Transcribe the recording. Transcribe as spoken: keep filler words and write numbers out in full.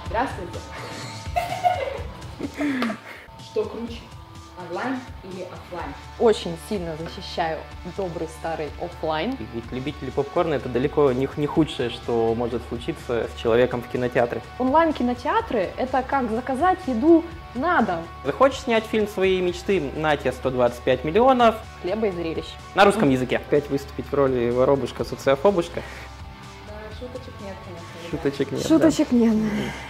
Здравствуйте. Что круче, онлайн или офлайн? Очень сильно защищаю добрый старый офлайн. Ведь любители попкорна — это далеко не, не худшее, что может случиться с человеком в кинотеатре. Онлайн-кинотеатры — это как заказать еду на дом. Захочешь снять фильм своей мечты, на тебе сто двадцать пять миллионов. Хлеба и зрелищ. На русском языке. Опять выступить в роли воробушка, социофобушка. Да, шуточек нет, конечно. Шуточек нет. Шуточек да. нет.